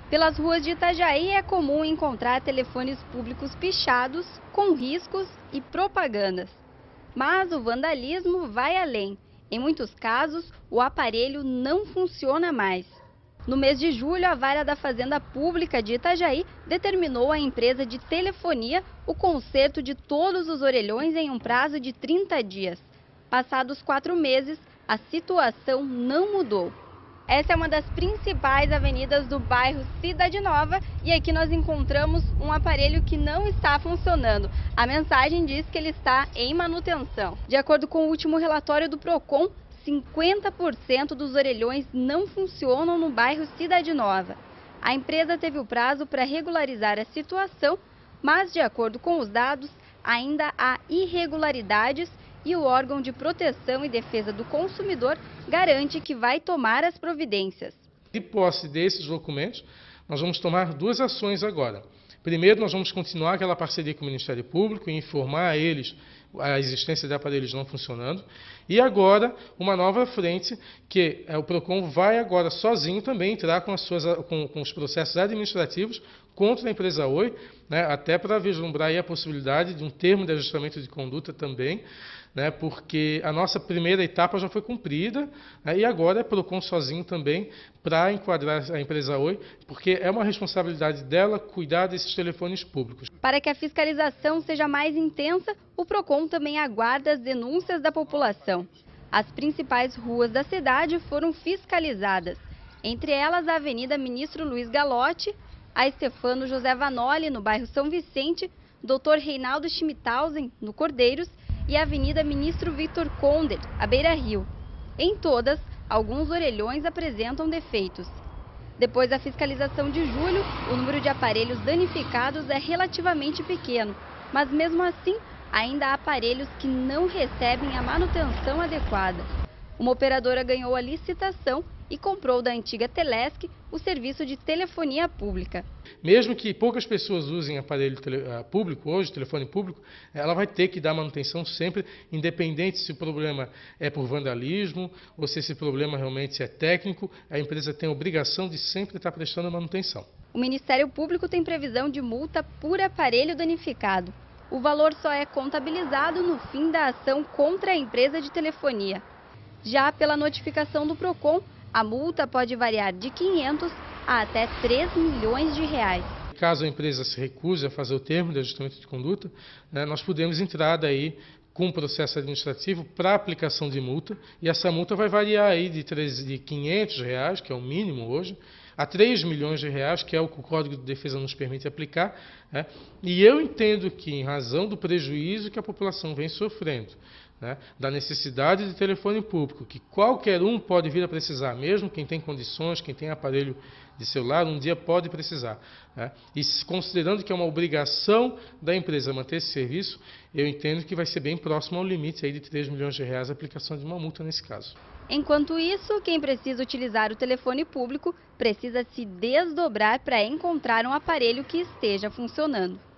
Pelas ruas de Itajaí é comum encontrar telefones públicos pichados, com riscos e propagandas. Mas o vandalismo vai além. Em muitos casos, o aparelho não funciona mais. No mês de julho, a Vara da Fazenda Pública de Itajaí determinou à empresa de telefonia o conserto de todos os orelhões em um prazo de 30 dias. Passados 4 meses, a situação não mudou. Essa é uma das principais avenidas do bairro Cidade Nova e aqui nós encontramos um aparelho que não está funcionando. A mensagem diz que ele está em manutenção. De acordo com o último relatório do Procon, 50% dos orelhões não funcionam no bairro Cidade Nova. A empresa teve o prazo para regularizar a situação, mas de acordo com os dados, ainda há irregularidades e o órgão de proteção e defesa do consumidor garante que vai tomar as providências. De posse desses documentos, nós vamos tomar 2 ações agora. Primeiro, nós vamos continuar aquela parceria com o Ministério Público e informar a eles a existência de aparelhos não funcionando. E agora, uma nova frente, que o Procon vai agora sozinho também entrar com os processos administrativos contra a empresa Oi, né, até para vislumbrar aí a possibilidade de um termo de ajustamento de conduta também, né, porque a nossa primeira etapa já foi cumprida, né, e agora é Procon sozinho também para enquadrar a empresa Oi, porque é uma responsabilidade dela cuidar desses telefones públicos. Para que a fiscalização seja mais intensa, o Procon também aguarda as denúncias da população. As principais ruas da cidade foram fiscalizadas, entre elas a Avenida Ministro Luiz Galotti, a Estefano José Vanoli, no bairro São Vicente, Dr. Reinaldo Schmithausen, no Cordeiros, e a Avenida Ministro Victor Konder, à Beira-Rio. Em todas, alguns orelhões apresentam defeitos. Depois da fiscalização de julho, o número de aparelhos danificados é relativamente pequeno, mas mesmo assim, ainda há aparelhos que não recebem a manutenção adequada. Uma operadora ganhou a licitação e comprou da antiga Telesc o serviço de telefonia pública. Mesmo que poucas pessoas usem aparelho público hoje, telefone público, ela vai ter que dar manutenção sempre, independente se o problema é por vandalismo ou se esse problema realmente é técnico, a empresa tem a obrigação de sempre estar prestando manutenção. O Ministério Público tem previsão de multa por aparelho danificado. O valor só é contabilizado no fim da ação contra a empresa de telefonia. Já pela notificação do Procon, a multa pode variar de 500 a até 3 milhões de reais. Caso a empresa se recuse a fazer o termo de ajustamento de conduta, né, nós podemos entrar daí com um processo administrativo para aplicação de multa, e essa multa vai variar aí de R$500, que é o mínimo hoje, a 3 milhões de reais, que é o que o Código de Defesa nos permite aplicar, né? E eu entendo que, em razão do prejuízo que a população vem sofrendo, né, da necessidade de telefone público, que qualquer um pode vir a precisar, mesmo quem tem condições, quem tem aparelho de celular, um dia pode precisar, né? E considerando que é uma obrigação da empresa manter esse serviço, eu entendo que vai ser bem próximo ao limite aí de 3 milhões de reais a aplicação de uma multa nesse caso. Enquanto isso, quem precisa utilizar o telefone público precisa se desdobrar para encontrar um aparelho que esteja funcionando.